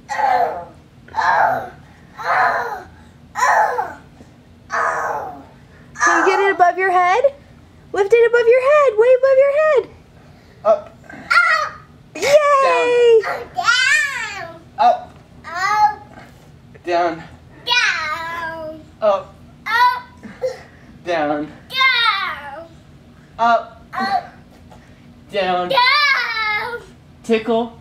Can you get it above your head? Lift it above your head. Way above your head. Up. Yay! Down. Up. Up. Down. Down. Up. Up. Down. Down. Up. Up. Down. Down. Tickle.